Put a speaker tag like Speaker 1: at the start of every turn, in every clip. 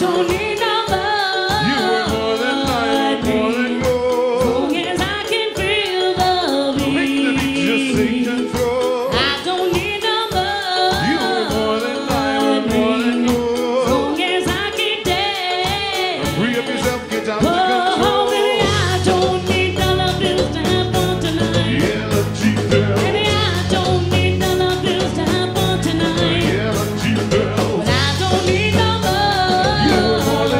Speaker 1: don't need no love.
Speaker 2: You were more than light, more than gold.
Speaker 1: As long as I can feel the beat.
Speaker 2: Make the beat just take control.
Speaker 1: I don't need no love.
Speaker 2: You were more than light, more than
Speaker 1: As
Speaker 2: gold.
Speaker 1: long as I can dance.
Speaker 2: Free up yourself, get out
Speaker 1: Oh,
Speaker 2: of control.
Speaker 1: baby, I don't need none of this time for tonight.
Speaker 2: Yeah, let's cheap girl.
Speaker 1: Baby, I don't need none of this time for tonight.
Speaker 2: Yeah, let's cheap girl.
Speaker 1: But I don't need no love.
Speaker 2: You were more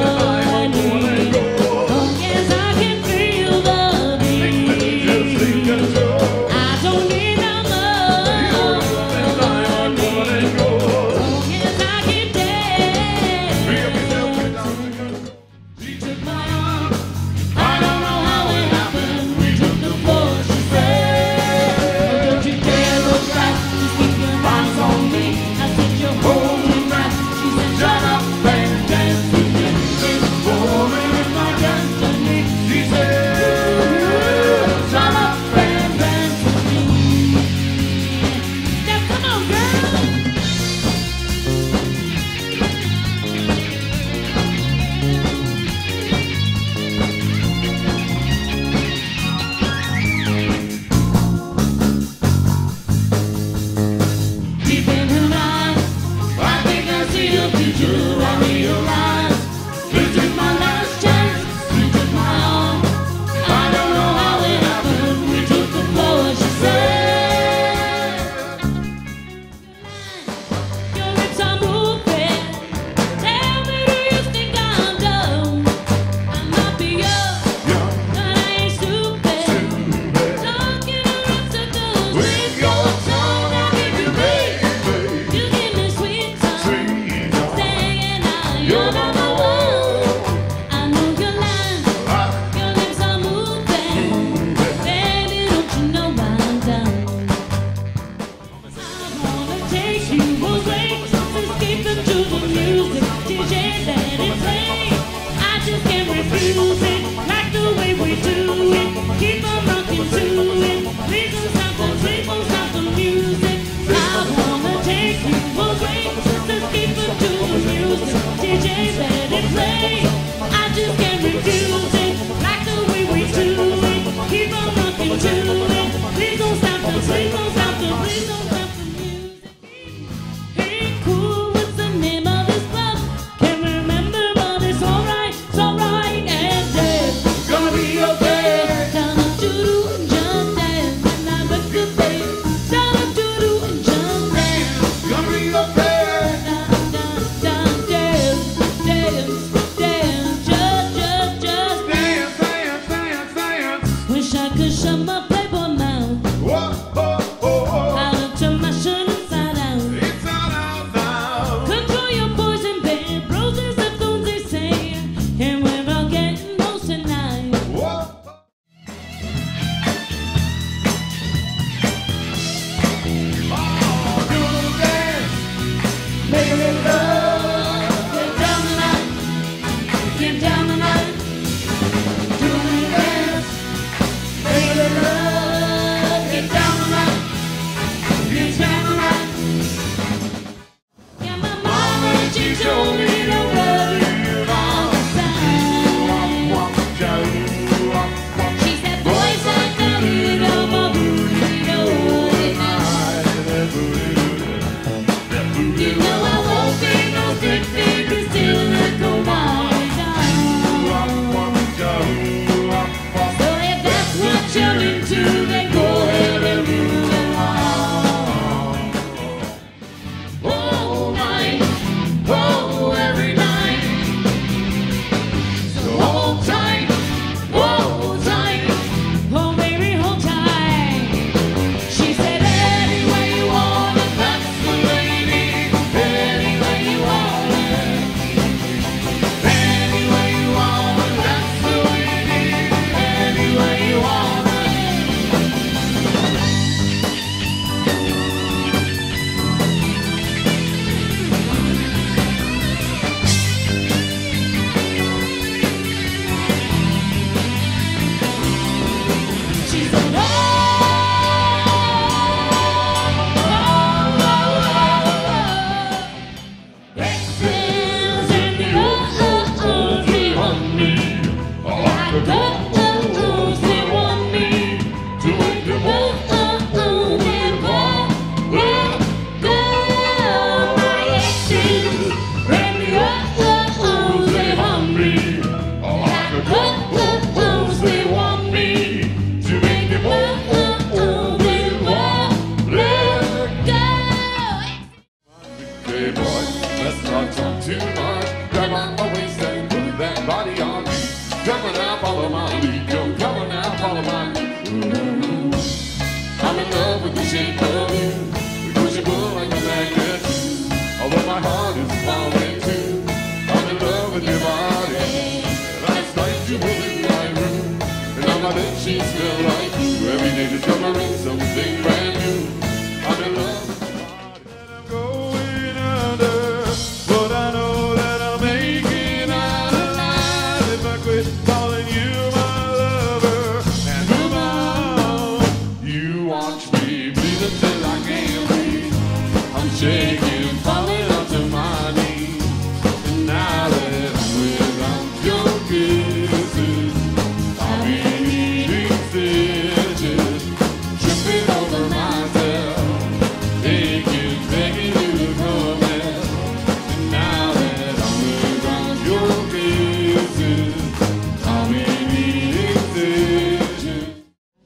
Speaker 1: she's
Speaker 2: feel like you. Every day discovering something brand new. I'm in love. I'm going under, but I know that I'll make it out alive if I quit calling you my lover and move on. You watch me bleed until I can't breathe. I'm shaking, falling onto my knees. And now that I'm without your kisses, I'll be needing stitches, tripping over myself, aching, begging you to come in. And now that I'm without your kisses, I'll be needing stitches.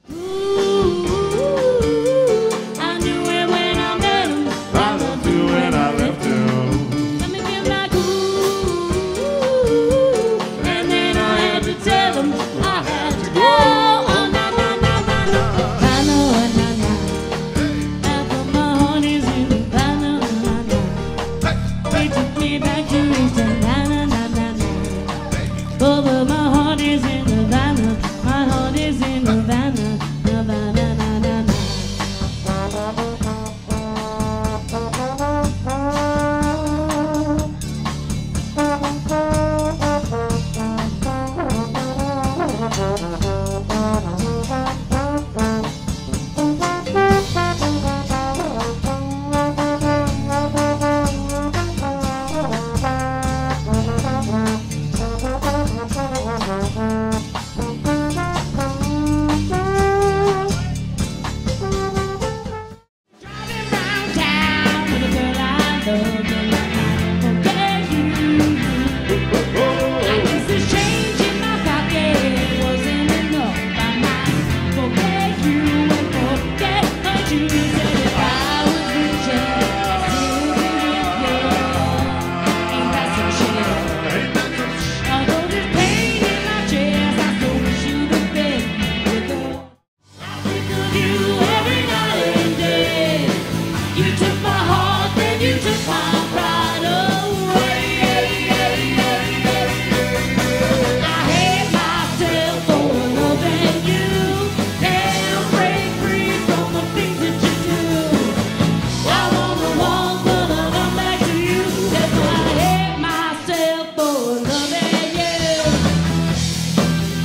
Speaker 1: I knew it when I met him.
Speaker 2: I loved you when I left you,
Speaker 1: Let me get back. And then I had to tell him I had to go. Oh, na na na na na. I know, na na. After my heart is in the banner, na na. They took me back to Eastern, na na na na na. Oh, but my heart is in the banner. My heart is in the banner, na na na na na na. Driving round town with a girl I love, and I forget you. I guess this change in my pocket wasn't enough. I might forget you and forget what you said. If I was richer, I'd still be with you. Ain't that some shit? Although there's pain in my chest, I still wish you'd have been with her. I think of you every night and day. You took my heart, then you took my pride away. I hate myself for loving you. Can't break free from the things that you do. I wanna walk, but I come back to you. That's why I hate myself for loving you.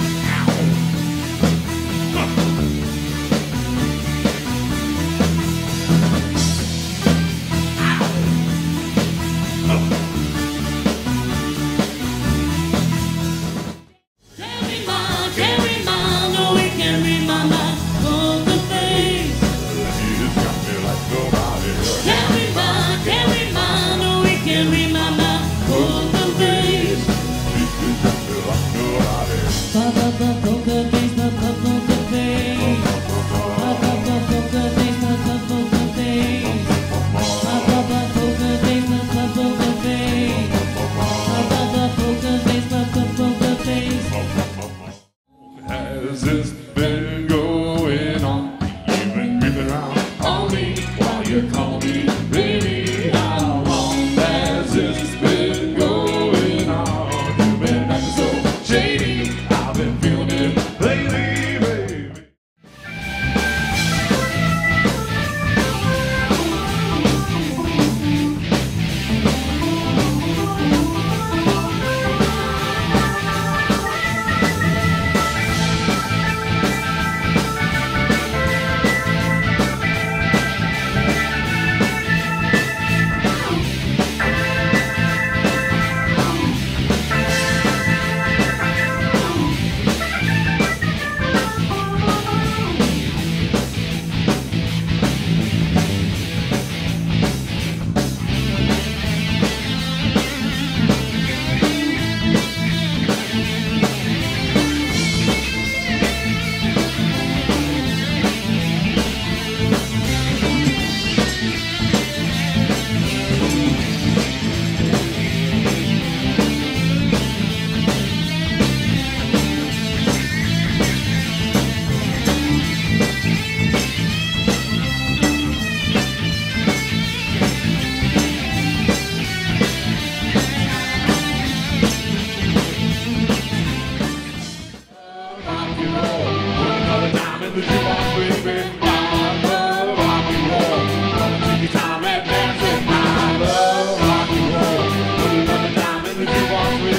Speaker 1: Can't read mine, no, we can't read my mind. All the things.
Speaker 2: You just got me like nobody else.
Speaker 1: Can't read mine, no, we can't read my mind. All the things.
Speaker 2: You just got me like nobody else.
Speaker 1: Poker face, poker face. Poker face, poker face. Poker face, poker face.
Speaker 2: Has this been going on? You've been creeping around on me while you call me baby. How long has this been going on? You've been acting so shady. I've been feeling it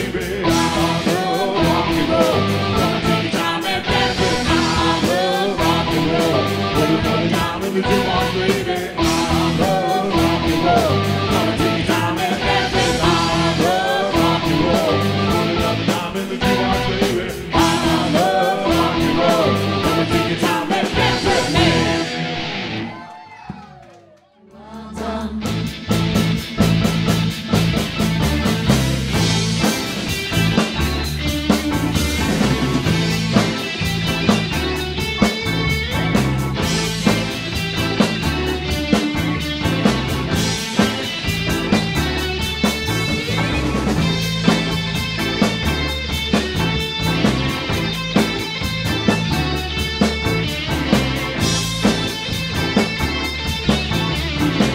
Speaker 2: baby. I love rock and roll. Gonna take your time and dance with me. I love rock and roll. Put another dime in the jukebox, baby. I love rock and roll. Gonna take your time and dance with me. I love rock and roll. Put another dime in the jukebox, baby. I love rock and roll. Gonna take your time and dance with me.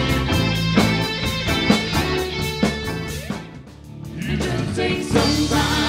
Speaker 2: You just take some time.